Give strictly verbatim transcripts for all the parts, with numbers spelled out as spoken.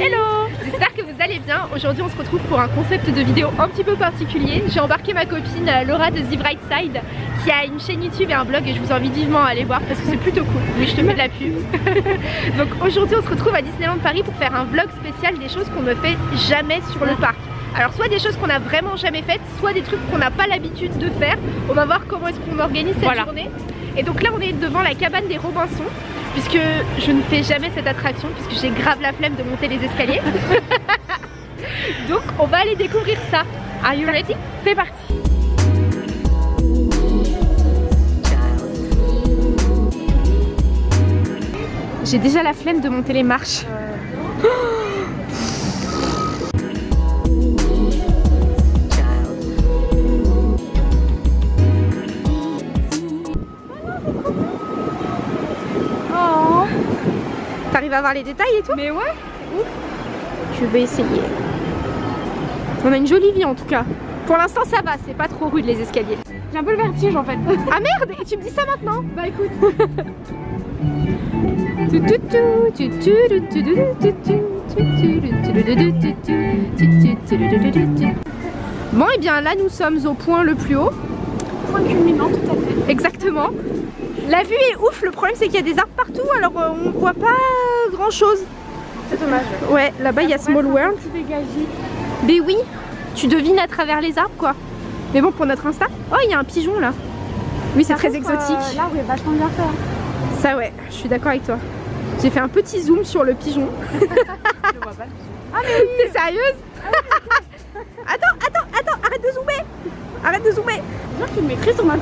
Hello! J'espère que vous allez bien. Aujourd'hui on se retrouve pour un concept de vidéo un petit peu particulier. J'ai embarqué ma copine Laura de The Bright Side qui a une chaîne YouTube et un blog et je vous invite vivement à aller voir parce que c'est plutôt cool. Oui, je te fais de la pub. Donc aujourd'hui on se retrouve à Disneyland Paris pour faire un vlog spécial des choses qu'on ne fait jamais sur le parc. Alors soit des choses qu'on a vraiment jamais faites, soit des trucs qu'on n'a pas l'habitude de faire. On va voir comment est-ce qu'on organise cette voilà. journée. Et donc là on est devant la cabane des Robinson, puisque je ne fais jamais cette attraction, puisque j'ai grave la flemme de monter les escaliers. Donc on va aller découvrir ça. Are you ready? C'est parti. J'ai déjà la flemme de monter les marches. Euh... T'arrives à voir les détails et tout? Mais ouais, c'est ouf. Je vais essayer. On a une jolie vie en tout cas. Pour l'instant ça va, c'est pas trop rude les escaliers. J'ai un peu le vertige en fait. Ah merde, et tu me dis ça maintenant? Bah écoute. Bon et bien là nous sommes au point le plus haut. Point culminant tout à fait. Exactement. La vue est ouf, le problème c'est qu'il y a des arbres partout alors euh, on voit pas grand chose. C'est dommage. Ouais, là-bas il y a Small World. Mais oui, tu devines à travers les arbres quoi. Mais bon pour notre Insta. Oh il y a un pigeon là. Oui c'est très exotique. Euh, là oui, vachement bien fait. Ça ouais, je suis d'accord avec toi. J'ai fait un petit zoom sur le pigeon. Je le vois pas. Ah mais oui. T'es sérieuse? Attends, attends, attends, arrête de zoomer. Arrête de zoomer. Genre qu'il m'écrit sur ma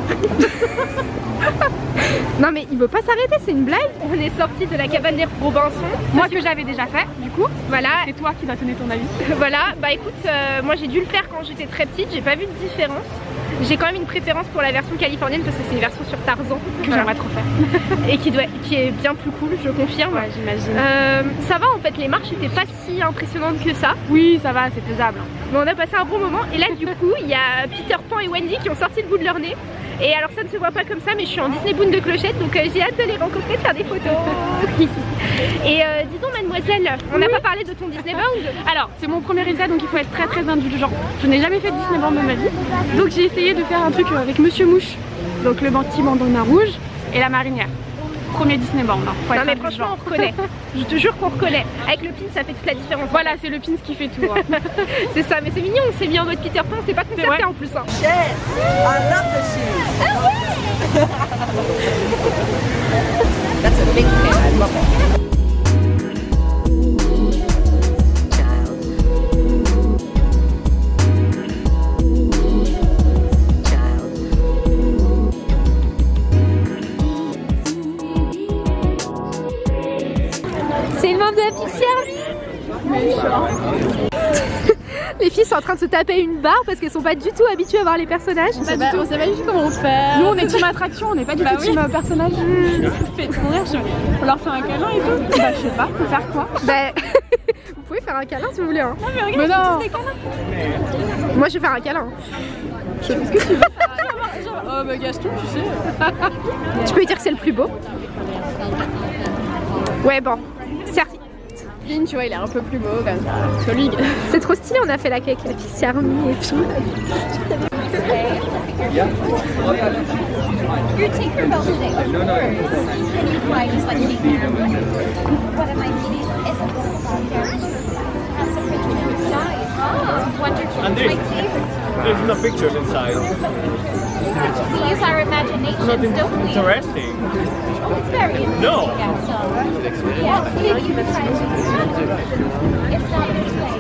Non mais il veut pas s'arrêter, c'est une blague. On est sorti de la cabane des Robinson. Moi que j'avais déjà fait du coup. Voilà. C'est toi qui vas donner ton avis. Voilà, bah écoute, euh, moi j'ai dû le faire quand j'étais très petite, j'ai pas vu de différence. J'ai quand même une préférence pour la version californienne parce que c'est une version sur Tarzan que voilà. J'aimerais trop faire. Et qui, doit, qui est bien plus cool, je confirme. Ouais, j'imagine. Euh, ça va en fait, les marches étaient pas si impressionnantes que ça. Oui, ça va, c'est faisable. Mais on a passé un bon moment et là du coup, il y a Peter Pan et Wendy qui ont sorti le bout de leur nez. Et alors ça ne se voit pas comme ça mais je suis en Disney Boon de Clochette donc euh, j'ai hâte de les rencontrer, de faire des photos. Et euh, dis donc mademoiselle, on n'a oui. pas parlé de ton Disney Bound. Alors c'est mon premier essai donc il faut être très très indulgent. Je n'ai jamais fait de Disney Bound de ma vie. Donc j'ai essayé de faire un truc avec Monsieur Mouche. Donc le petit bandana rouge et la marinière. Premier Disney Bound. Hein. Non mais franchement on reconnaît. Je te jure qu'on reconnaît. Avec le pin ça fait toute la différence. Voilà c'est le pin qui fait tout. Hein. C'est ça mais c'est mignon, on s'est mis en mode Peter Pan, c'est pas concerté en plus. Hein. Yes, I love the shoes. That's a big fan, I love it. C'est le membre de la Pixie Army. Les filles sont en train de se taper une barre parce qu'elles sont pas du tout habituées à voir les personnages. On sait pas, on sait pas du tout comment on fait. Nous on est team attraction, on n'est pas du bah tout oui. team personnage. Ça me fait trop rire, je... on leur fait un câlin et tout. Bah je sais pas, faut faire quoi? Bah vous pouvez faire un câlin si vous voulez hein. Non mais regarde, mais non. Tous des câlins. Moi je vais faire un câlin. Je sais pas ce que tu veux. Oh bah Gaston tu sais. Tu peux lui dire que c'est le plus beau. Ouais bon, certes. Tu vois il est un peu plus beau comme ça. Solide. C'est trop stylé, on a fait la cake avec la Pixie Army et tout. And this, there's no pictures inside. We use our imagination, Not in don't we? interesting. Oh, it's very interesting. No. Yeah, so, yeah, so you can try to it's not this way.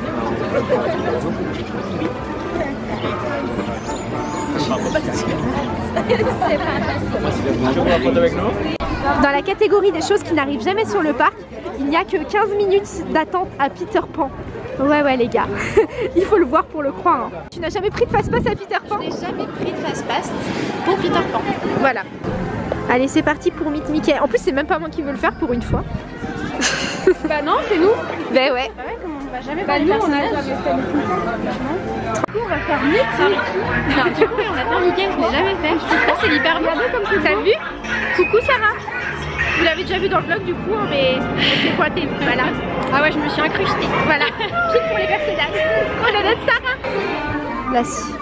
Dans la catégorie des choses qui n'arrivent jamais sur le parc, il n'y a que quinze minutes d'attente à Peter Pan. Ouais ouais les gars, il faut le voir pour le croire. Hein. Tu n'as jamais pris de fast-pass à Peter Pan? Je n'ai jamais pris de fast-pass pour Peter Pan. Voilà. Allez c'est parti pour Meet Mickey. En plus c'est même pas moi qui veux le faire pour une fois. Bah non c'est nous. Bah ouais. Bah ouais comme on va jamais bah, faire nous on a jamais fait le coup. Du coup on va faire Mickey. Non du coup on va faire Mickey, je l'ai jamais fait. Je trouve que c'est hyper bien comme tu t'as vu. Coucou Sarah. Vous l'avez déjà vu dans le vlog du coup, hein, mais je l'ai pointé. Voilà. Ah ouais, je me suis incrustée. Voilà. Pile pour les personnages. Oh la note Sarah. Là si.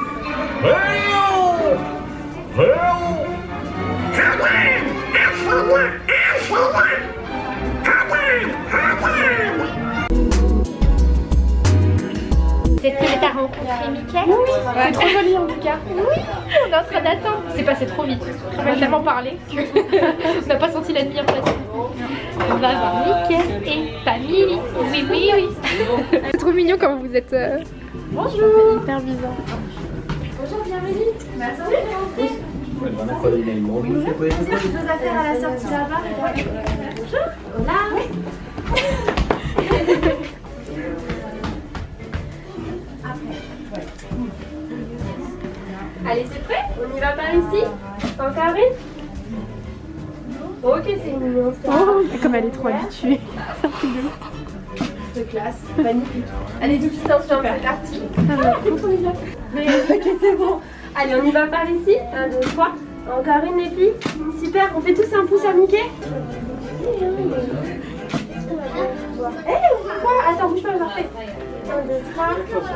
Peut-être que t'as rencontré Mickey. Oui, ouais. C'est trop joli en tout cas. Oui, on est en train d'attendre. C'est passé trop vite. On a tellement parlé qu'on n'a pas senti la demi-heure passer. On va voir Mickey et famille. Oui, oui, oui. C'est trop mignon quand vous êtes. Euh... Bonjour. Hyper bizarre. Bonjour, bienvenue. Merci. Oui, c'est deux affaires à la sortie là-bas. Bonjour. Hola. Allez, c'est prêt? On y va par ici? En carré? Ok, c'est mignon ça. Oh, comme elle est trop habituée. De classe, magnifique. Allez, tout distance, c'est parti. Mais ok, c'est bon. Allez, on y va par ici. un, deux, trois. Encore une, les filles. Super, on fait tous un pouce à Mickey. Eh, on fait quoi? Attends, bouge pas, je marche. un, deux, trois.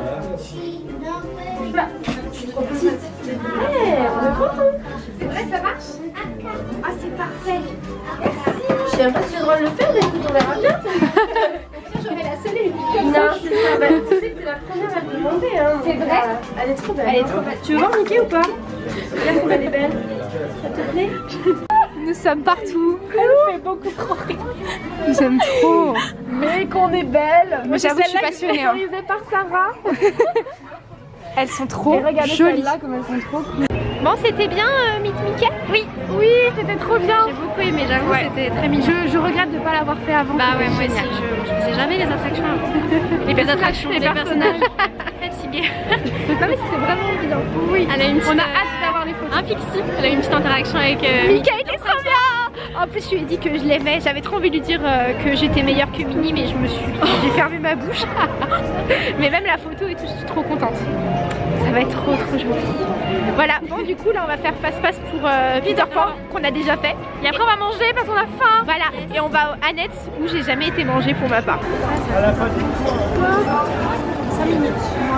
Bouge pas. Je suis trop petite. Eh, on est content. C'est vrai, ça marche? Ah, c'est parfait. Merci. Je sais même pas si j'ai le droit de le faire, mais écoute, on verra bien. J'aurais la seule et unique. Non, c'est ça. Bah, tu sais que t'es la première à me demander. Hein. C'est vrai? Elle est trop belle. Elle est trop belle. Tu veux voir Mickey ou pas? Regarde comme elle est belle. Ça te plaît? Nous sommes partout. Elle fait beaucoup trop rire. J'aime trop. Mais qu'on est belle. Moi j'avoue que je suis passionnée. Hein. Par Sarah. Elles sont trop Et regardez jolies. celles-là comme elles sont trop cool. Bon, c'était bien euh, Mickey? Oui. Oui, c'était trop bien. J'ai beaucoup aimé, j'avoue, Ouais. c'était très mignon. Je, je regrette de ne pas l'avoir fait avant. Bah ouais, moi génial. aussi, je, je faisais jamais les attractions avant. Les belles attractions, Les les personnages. personnages. Fatiguée. Non mais c'était vraiment bien. Oui, Elle a une petite, on a euh, hâte d'avoir les photos. Un pixie. Elle a eu une petite interaction avec euh, Mickey. était trop bien. En plus, je lui ai dit que je l'aimais. J'avais trop envie de lui dire euh, que j'étais meilleure que Minnie, mais je me suis, j'ai fermé ma bouche. Mais même la photo et tout, je suis trop contente. Ça va être trop trop joli. Voilà. Bon, du coup, là, on va faire face-face pour euh, Peter Pan qu'on a déjà fait. Et après, on va manger parce qu'on a faim. Voilà. Et on va au Annette où j'ai jamais été manger pour ma part. À la fin du cinq minutes.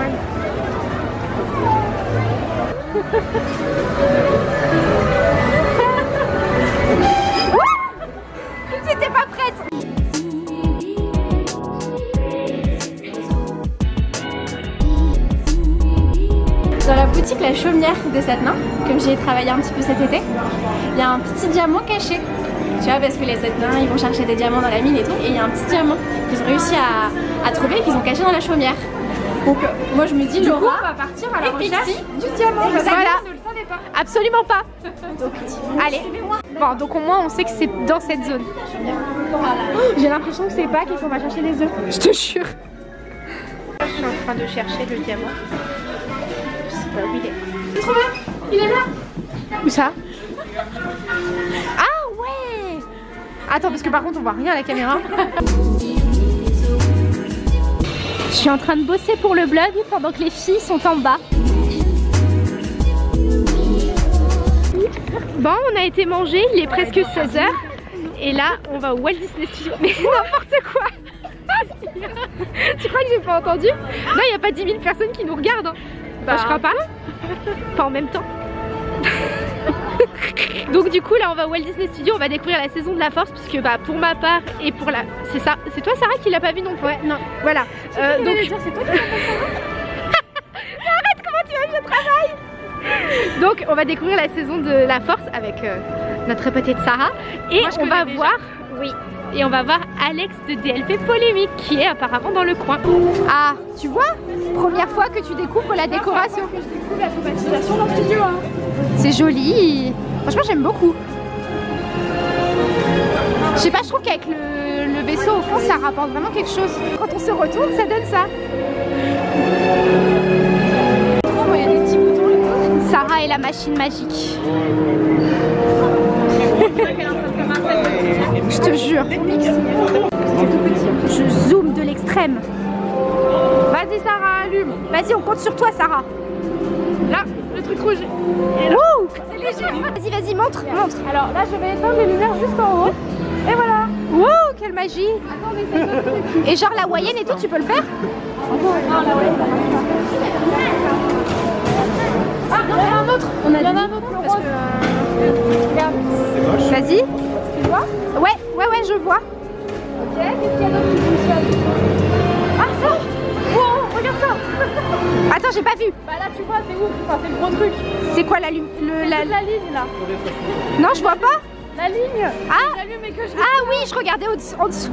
J'étais pas prête. Dans la boutique La Chaumière de Satenin, comme j'y ai travaillé un petit peu cet été, il y a un petit diamant caché. Tu vois, parce que les Satenins, ils vont chercher des diamants dans la mine et tout, et il y a un petit diamant qu'ils ont réussi à, à trouver et qu'ils ont caché dans la chaumière. Donc euh, moi je me dis, Laura, coup, on va partir à la recherche du diamant. Voilà. Je ne le savais pas. Absolument pas. Donc, allez. Bon, donc au moins on sait que c'est dans cette zone. Oh, j'ai l'impression que c'est pas qu'il faut va chercher les œufs. Je te jure. Je suis en train de chercher le diamant. Je sais pas où il est. C'est trop bien. Il est là. Où ça? Ah ouais. Attends, parce que par contre on voit rien à la caméra. Je suis en train de bosser pour le blog pendant que les filles sont en bas. Bon, on a été manger, il est presque seize heures. Et là, on va au Walt Disney Studios. Mais n'importe quoi. Tu crois que j'ai pas entendu? Là, il n'y a pas dix mille personnes qui nous regardent. Hein. Bah, je crois pas. Pas en même temps. Donc du coup là on va au Walt Disney Studios, on va découvrir la saison de la force puisque bah pour ma part et pour la... C'est ça, c'est toi Sarah qui l'a pas vu non plus? Ouais, non. Voilà. Euh, donc... C'est toi qui l'as pas Arrête, comment tu aimes le travail? Donc on va découvrir la saison de la force avec euh, notre petite Sarah. Et Moi, je on va déjà. voir... Oui. Et on va voir Alex de D L P Polémique qui est apparemment dans le coin. Ah, tu vois? Première fois que tu découvres la décoration. que je découvre la climatisation dans le studio. Hein. C'est joli. Franchement j'aime beaucoup. Je sais pas, je trouve qu'avec le, le vaisseau au fond ça rapporte vraiment quelque chose. Quand on se retourne ça donne ça. Trop, moi il y a des petits boutons et tout. Sarah et la machine magique. Je te jure. Je zoome de l'extrême. Vas-y Sarah, allume. Vas-y, on compte sur toi Sarah. Là, le truc rouge. Wouh, c'est léger. Vas-y, vas-y, montre, montre. Alors là, je vais éteindre les lumières juste en haut. Et voilà. Wow, quelle magie. Et genre la hawaïenne et tout, tu peux le faire? Ah, il y en a un autre. On a il y en a un autre. Parce que, euh... regarde. Vas-y. Tu vois? Ouais, ouais, ouais, je vois. Ok, qu'est-ce qu'il y a d'autre qui fonctionne? Ah, ça. Wow, regarde ça. Attends, j'ai pas vu. Bah là, tu vois, c'est ouf. Enfin, c'est le gros truc. C'est quoi la, le, la... la ligne là? Non, je vois pas. La ligne. Ah, et que je... ah oui, je regardais en dessous.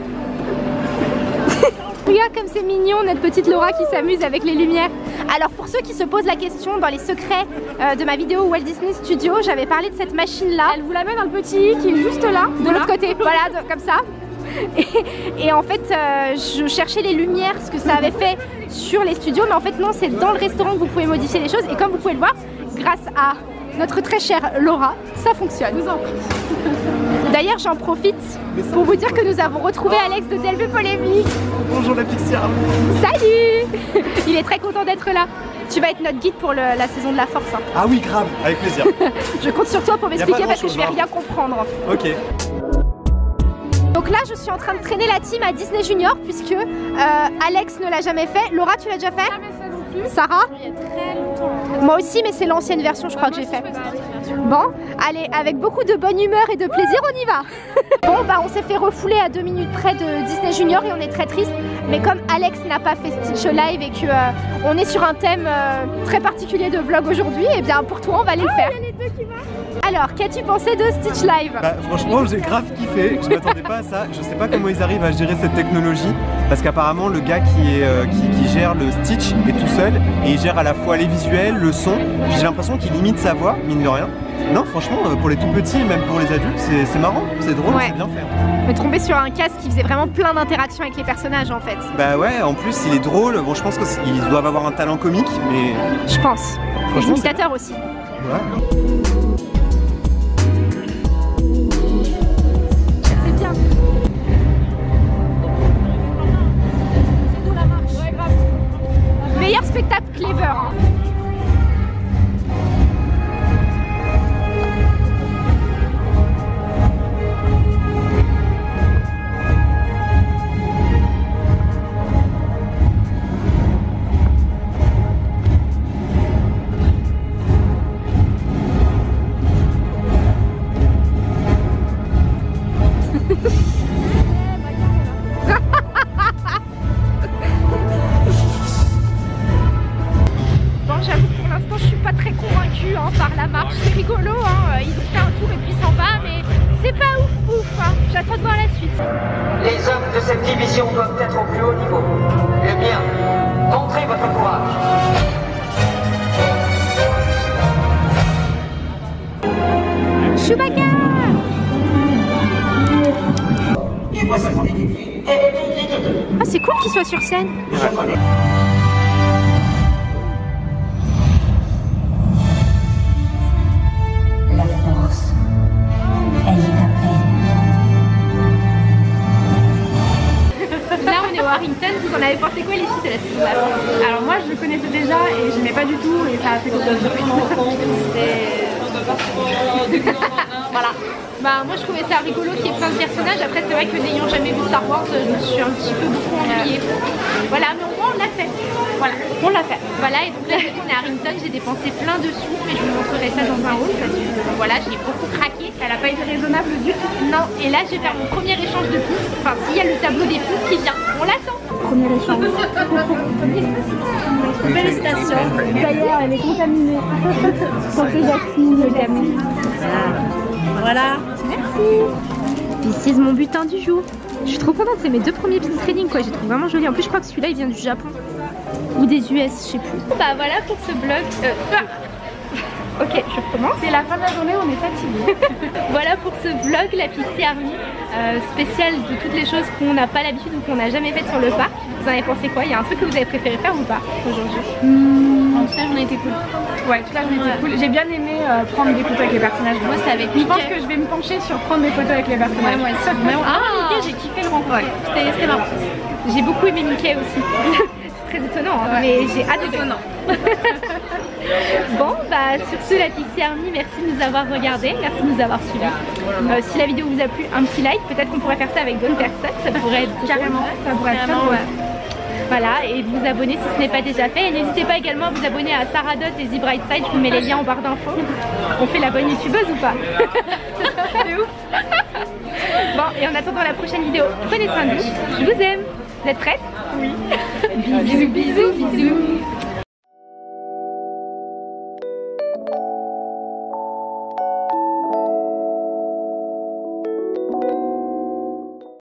Regarde comme c'est mignon, notre petite Laura qui s'amuse avec les lumières. Alors pour ceux qui se posent la question, dans les secrets euh, de ma vidéo Walt Disney Studio, j'avais parlé de cette machine là. Elle vous la met dans le petit i qui est juste là, de l'autre côté, voilà, de, comme ça. Et, et en fait, euh, je cherchais les lumières, ce que ça avait fait sur les studios, mais en fait non, c'est dans le restaurant que vous pouvez modifier les choses. Et comme vous pouvez le voir, grâce à notre très chère Laura, ça fonctionne. Vous en D'ailleurs, j'en profite pour vous dire que nous avons retrouvé Alex de D L B Polémique. Bonjour la Pixie Army. Salut. Il est très content d'être là. Tu vas être notre guide pour le, la saison de la force. Hein. Ah oui, grave, avec plaisir. Je compte sur toi pour m'expliquer parce que je vais rien comprendre. Ok. Donc là, je suis en train de traîner la team à Disney Junior puisque euh, Alex ne l'a jamais fait. Laura, tu l'as déjà fait? Jamais fait non plus. Sarah? Il y a très longtemps. Moi aussi, mais c'est l'ancienne version, je crois, bah, que j'ai fait. Bon, allez, avec beaucoup de bonne humeur et de plaisir, on y va. Bon, bah on s'est fait refouler à deux minutes près de Disney Junior et on est très triste. Mais comme Alex n'a pas fait Stitch live et que euh, on est sur un thème euh, très particulier de vlog aujourd'hui, et eh bien pour toi, on va aller le faire. Alors, qu'as-tu pensé de Stitch Live? Bah, franchement, j'ai grave kiffé. Je m'attendais pas à ça. Je sais pas comment ils arrivent à gérer cette technologie. Parce qu'apparemment, le gars qui, est, euh, qui, qui gère le Stitch est tout seul. Et il gère à la fois les visuels, le son. J'ai l'impression qu'il limite sa voix, mine de rien. Non, franchement, pour les tout petits, même pour les adultes, c'est marrant, c'est drôle, ouais. C'est bien fait. Me tromper sur un casque qui faisait vraiment plein d'interactions avec les personnages en fait. Bah ouais, en plus il est drôle. Bon, je pense qu'ils doivent avoir un talent comique, mais. Je pense. Les imitateurs aussi. Ouais. C'est bien. C'est nous la marche. Ouais, grave. Meilleur spectacle Clever. Hein. Par la marche, c'est rigolo, hein. Ils ont fait un tour et puis s'en va, mais c'est pas ouf ouf, hein. J'attends de voir la suite. Les hommes de cette division doivent être au plus haut niveau. Le mien, montrez votre courage. Chewbacca. Ah, c'est cool qu'il soit sur scène. Harrington, vous en avez pensé quoi les filles de la saison d'avant? Alors moi je le connaissais déjà et je n'aimais pas du tout et ça a fait quelque chose. Voilà. Bah moi je trouvais ça rigolo qu'il y ait plein de personnages. Après c'est vrai que n'ayant jamais vu Star Wars, je me suis un petit peu beaucoup ennuyée. Voilà, mais au moins on l'a fait. Voilà, on l'a fait. Voilà, et donc là on est à Harrington, j'ai dépensé plein de sous, mais je vous montrerai ça dans un haul parce que voilà, j'ai beaucoup craqué. Elle n'a pas été raisonnable du tout. Non, et là je vais faire mon premier échange de pouces. Enfin, s'il y a le tableau des pouces qui vient, on l'attend. Premier échange. Félicitations. D'ailleurs, elle est contaminée. Santé Jacqueline, le Camille. Voilà. Merci. This is mon butin du jour. Je suis trop contente, c'est mes deux premiers pin trading quoi. J'ai trouvé vraiment joli. En plus, je crois que celui-là il vient du Japon ou des U S, je sais plus. Bah voilà pour ce vlog. Euh, ah Ok, je recommence. C'est la fin de la journée, on est fatigué. Voilà pour ce vlog, la Pixie Army, euh, spécial de toutes les choses qu'on n'a pas l'habitude ou qu'on n'a jamais faites sur le parc. Vous en avez pensé quoi? Il y a un truc que vous avez préféré faire ou pas aujourd'hui? mmh, En tout cas, j'en ai été cool. Ouais, tout là, j'en ai été cool. J'ai bien aimé euh, prendre des photos avec les personnages. Moi, c'est avec Je pense que je vais me pencher sur prendre des photos avec les personnages. Ouais, moi aussi. Mais ah, Mickey, j'ai kiffé le rencontrer. Ouais. C'était marrant. J'ai beaucoup aimé Mickey aussi. C'est très étonnant, hein, ouais. Mais j'ai hâte de étonnant. Bon, bah sur ce, la Pixie Army, merci de nous avoir regardés, merci de nous avoir suivis. Euh, si la vidéo vous a plu, un petit like, peut-être qu'on pourrait faire ça avec d'autres personnes, ça pourrait être carrément, ça pourrait être carrément, ouais. Voilà, et de vous abonner si ce n'est pas déjà fait. Et n'hésitez pas également à vous abonner à Sarah Dot et The Bright Side, je vous mets les liens en barre d'infos. On fait la bonne youtubeuse ou pas? C'est ouf. Bon, et en attendant la prochaine vidéo, prenez soin de vous, je vous aime. Vous êtes prêtes? Oui. Bisous, bisous, bisous.